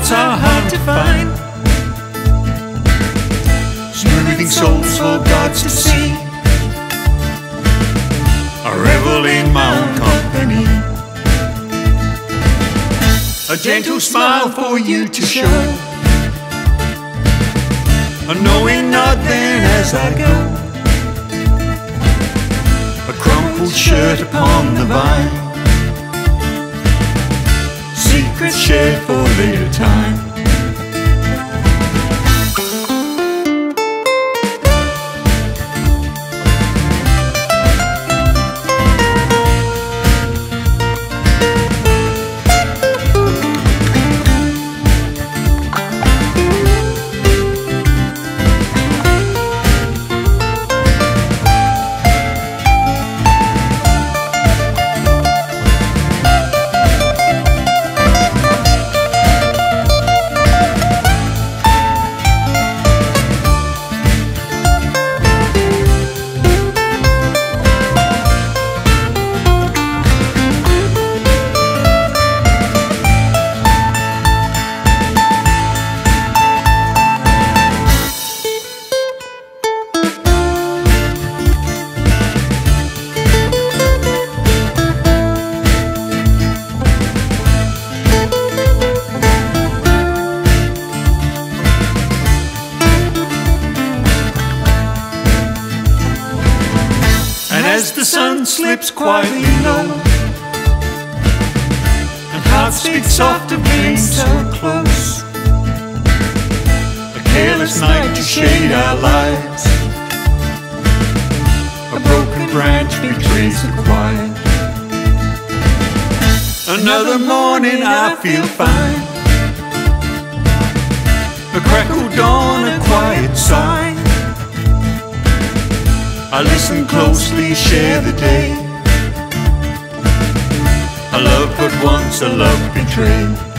hearts are hard to find. Smoothing souls for gods to see. I revel in my own company. A gentle smile for you to show, a knowing nod then as I go. A crumpled shirt upon the vine, secrets shared for later time. As the sun slips quietly low, and hearts beat soft of being so close, a careless night to shade our lives, a broken branch betrays the quiet. Another morning I feel fine, a crackled dawn, a quiet sigh. I listen closely, share the day. A love but once, a love betrayed.